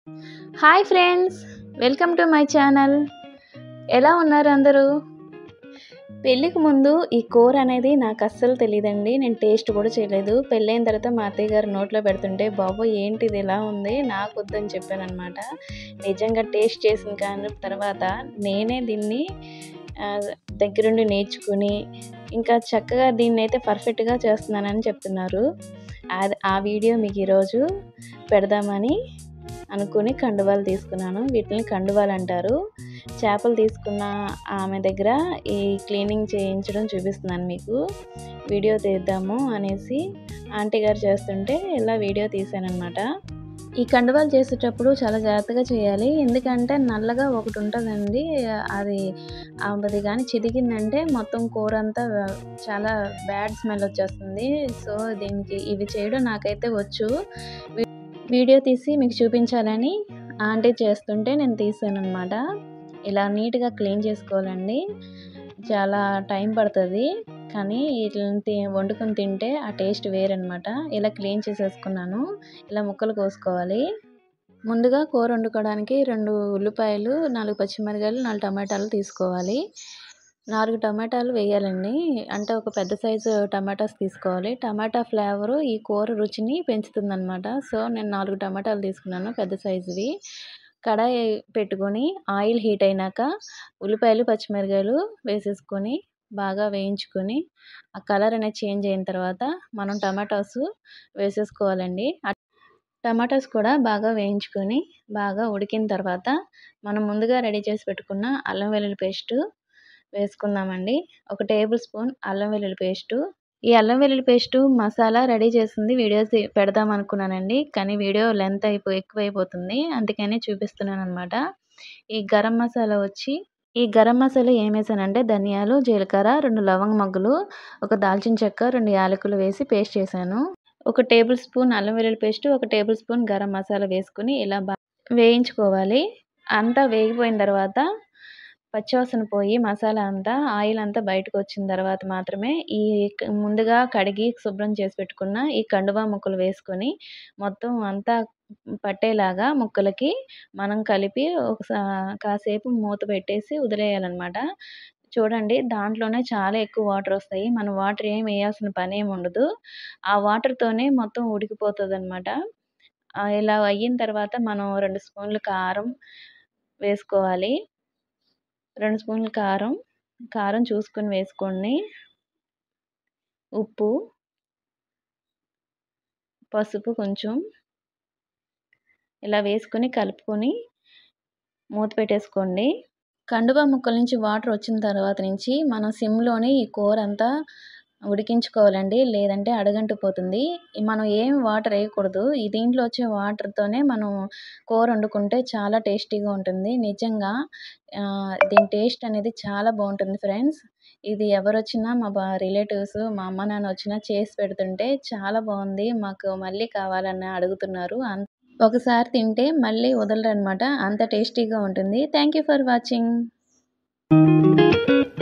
Hi friends, welcome to my channel. ఎలా ఉన్నారు అందరూ? పెళ్ళికి ముందు ఈ కూర అనేది నాకు అస్సలు తెలియదండి. నేను టేస్ట్ కూడా చేయలేదు. పెళ్ళైన తర్వాత మా అత్తయ్య గారు నోట్లో పెడుతుంటే బాబోయ్ ఏంటిది ఇలా ఉంది, నాకు వద్దని చెప్పానమాట. నిజంగా టేస్ట్ చేసిన కానీ తర్వాత నేనే దీన్ని దగ్గరుండి నేర్చుకుని ఇంకా చక్కగా దీన్నైతే పర్ఫెక్ట్గా చేస్తున్నానని చెప్తున్నారు. ఆ వీడియో మీకు ఈరోజు పెడదామని అనుకుని కండువాలు తీసుకున్నాను. వీటిని కండువాలు అంటారు. చేపలు తీసుకున్న ఆమె దగ్గర ఈ క్లీనింగ్ చేయించడం చూపిస్తున్నాను మీకు. వీడియో తీద్దాము అనేసి ఆంటీ గారు చేస్తుంటే ఇలా వీడియో తీసానమాట. ఈ కండువాలు చేసేటప్పుడు చాలా జాగ్రత్తగా చేయాలి. ఎందుకంటే నల్లగా ఒకటి ఉంటుందండి, అది కానీ చిదిగిందంటే మొత్తం కూర అంతా చాలా బ్యాడ్ స్మెల్ వచ్చేస్తుంది. సో దీనికి ఇవి చేయడం నాకైతే వచ్చు. వీడియో తీసి మీకు చూపించాలని ఆంటీ చేస్తుంటే నేను తీసానమాట. ఇలా నీట్గా క్లీన్ చేసుకోవాలండి. చాలా టైం పడుతుంది, కానీ ఇట్లా వండుకొని తింటే ఆ టేస్ట్ వేరనమాట. ఇలా క్లీన్ చేసేసుకున్నాను. ఇలా ముక్కలు కోసుకోవాలి. ముందుగా కూర వండుకోవడానికి 2 ఉల్లిపాయలు, 4 పచ్చిమిరపకాయలు, 4 టమాటాలు తీసుకోవాలి. 4 టమాటాలు వేయాలండి. అంటే ఒక పెద్ద సైజు టమాటాస్ తీసుకోవాలి. టమాటా ఫ్లేవరు ఈ కూర రుచిని పెంచుతుందనమాట. సో నేను 4 టమాటాలు తీసుకున్నాను, పెద్ద సైజువి. కడాయి పెట్టుకొని ఆయిల్ హీట్ అయినాక ఉల్లిపాయలు, పచ్చిమిరపకాయలు వేసేసుకొని బాగా వేయించుకొని ఆ కలర్ అనేది చేంజ్ అయిన తర్వాత మనం టమాటాస్ వేసేసుకోవాలండి. టమాటాస్ కూడా బాగా వేయించుకొని బాగా ఉడికిన తర్వాత మనం ముందుగా రెడీ చేసి పెట్టుకున్న అల్లం వెల్లుల్లి పేస్టు వేసుకుందామండి. 1 టేబుల్ స్పూన్ అల్లం వెల్లుల్లి పేస్టు. ఈ అల్లం వెల్లుల్లి పేస్టు మసాలా రెడీ చేసింది వీడియోస్ పెడదాం అనుకున్నానండి, కానీ వీడియో లెంత్ ఎక్కువైపోతుంది, అందుకని చూపిస్తున్నాను అనమాట. ఈ గరం మసాలా ఏం వేసానంటే ధనియాలు, జీలకర్ర, 2 లవంగ మొగ్గలు, 1 దాల్చిన చెక్క, 2 యాలకులు వేసి పేస్ట్ చేశాను. 1 టేబుల్ స్పూన్ అల్లం వెల్లుల్లి paste, 1 table spoon garam masala వేసుకుని ఇలా వేయించుకోవాలి. అంతా వేగిపోయిన తర్వాత పచ్చివాసన పోయి మసాలా అంతా ఆయిల్ అంతా బయటకు వచ్చిన తర్వాత మాత్రమే ఈ ముందుగా కడిగి శుభ్రం చేసి పెట్టుకున్న ఈ కండువా ముక్కలు వేసుకొని మొత్తం అంతా పట్టేలాగా ముక్కలకి మనం కలిపి కాసేపు మూత పెట్టేసి వదిలేయాలన్నమాట. చూడండి, దాంట్లోనే చాలా ఎక్కువ వాటర్ వస్తాయి. మనం వాటర్ ఏం వేయాల్సిన పని ఏమి ఉండదు. ఆ వాటర్తోనే మొత్తం ఉడికిపోతుందన్నమాట. ఇలా అయిన తర్వాత మనం 2 స్పూన్లు కారం వేసుకోవాలి. 2 స్పూన్లు కారం చూసుకొని వేసుకోండి. ఉప్పు, పసుపు కొంచెం ఇలా వేసుకొని కలుపుకొని మూత పెట్టేసుకోండి. కండువా ముక్కల నుంచి వాటర్ వచ్చిన తర్వాత నుంచి మనం సిమ్లోనే ఈ కూర అంతా ఉడికించుకోవాలండి, లేదంటే అడుగంటిపోతుంది. మనం ఏం వాటర్ వేయకూడదు. దీంట్లో వచ్చే వాటర్తోనే మనం కూర వండుకుంటే చాలా టేస్టీగా ఉంటుంది. నిజంగా దీని టేస్ట్ అనేది చాలా బాగుంటుంది ఫ్రెండ్స్. ఇది ఎవరొచ్చినా మా రిలేటివ్స్, మా అమ్మ నాన్న వచ్చినా చేసి పెడుతుంటే చాలా బాగుంది, మాకు మళ్ళీ కావాలని అడుగుతున్నారు. ఒకసారి తింటే మళ్ళీ వదలరనమాట, అంత టేస్టీగా ఉంటుంది. Thank you for watching.